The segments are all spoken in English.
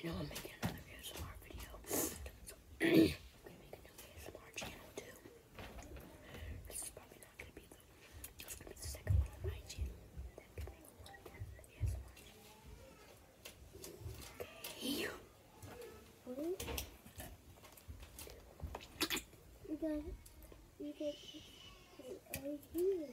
know I'm making another ASMR video. So, I'm gonna make a new ASMR channel too. This is probably not gonna be it's gonna be the second one on my channel. Then I'm gonna make one for the ASMR channel. Okay. You got right here.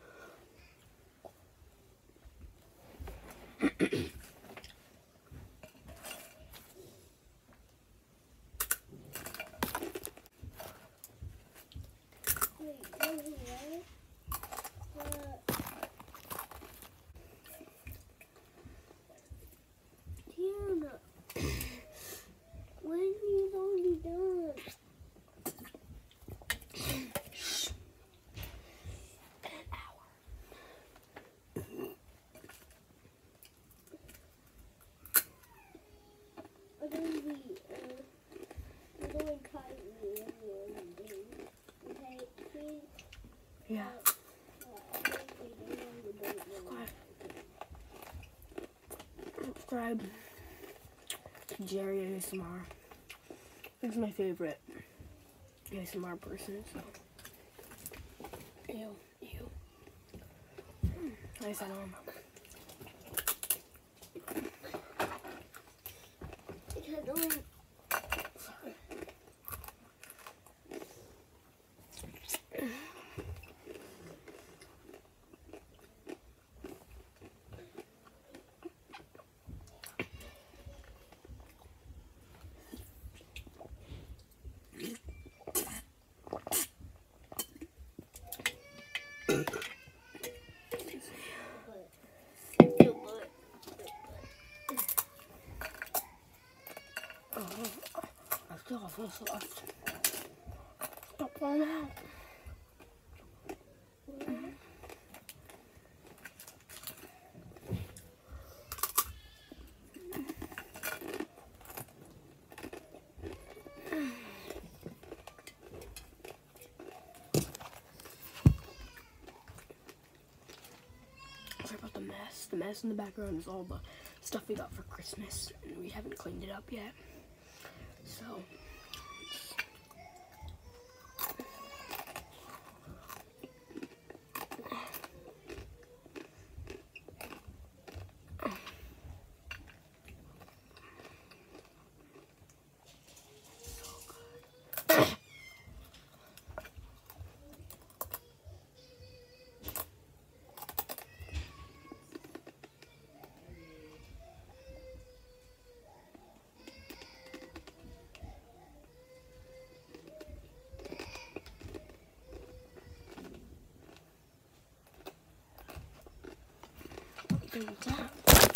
Tiana, when you already done? An hour. I'm going to be, I'm going to cut you okay, please? Yeah. Subscribe to Jerry ASMR. He's my favorite ASMR person, so. Ew. Nice arm. I still have this left. Stop falling out. Sorry about the mess. The mess in the background is all the stuff we got for Christmas, and we haven't cleaned it up yet. So. What was that?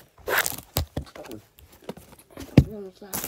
What was that?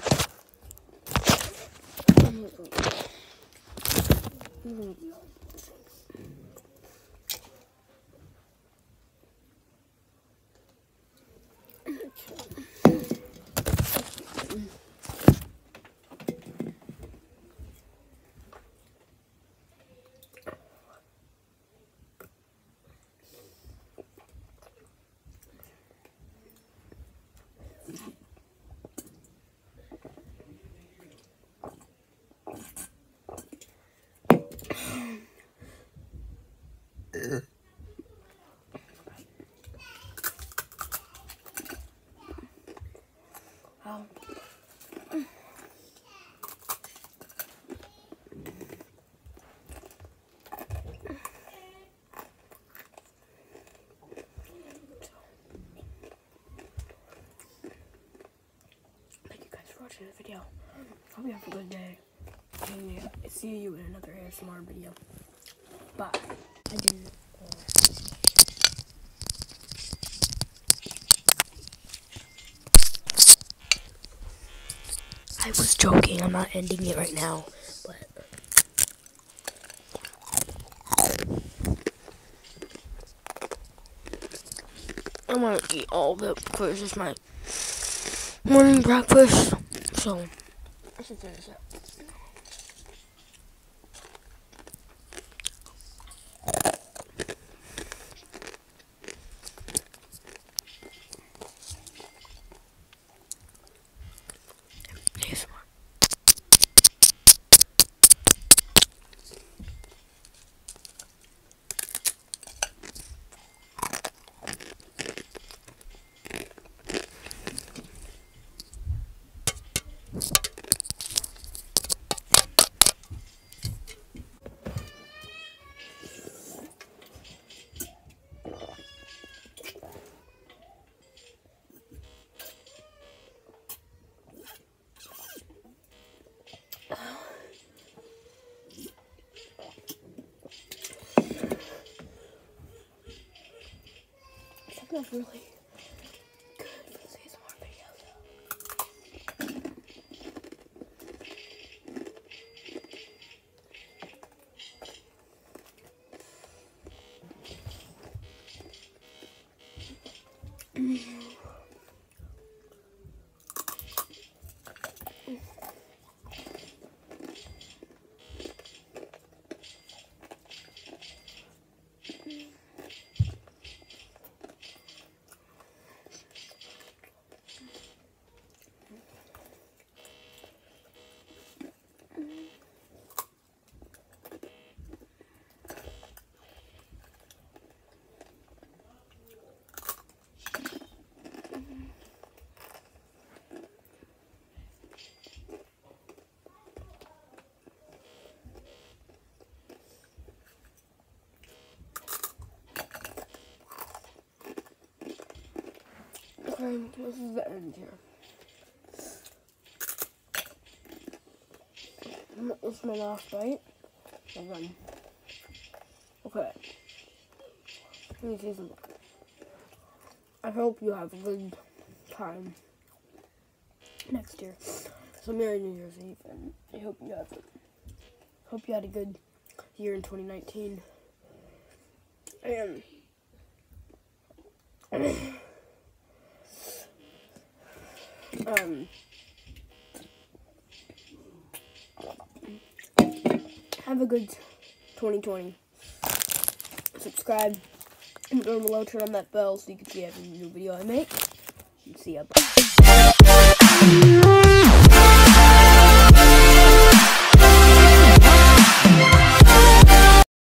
Oh. Thank you guys for watching the video. Hope you have a good day. And see you in another ASMR video. Bye. I didn't. I was joking. I'm not ending it right now, but I'm gonna eat all of it because it's my morning breakfast. So I should finish it. That's really good for this ASMR video. Okay, this is the end here. This is my last bite. Okay. Let me see some. I hope you have a good time next year. So Merry New Year's Eve, and I hope you had a good year in 2019. And have a good 2020. Subscribe and down below, turn on that bell so you can see every new video I make. See ya. Bye.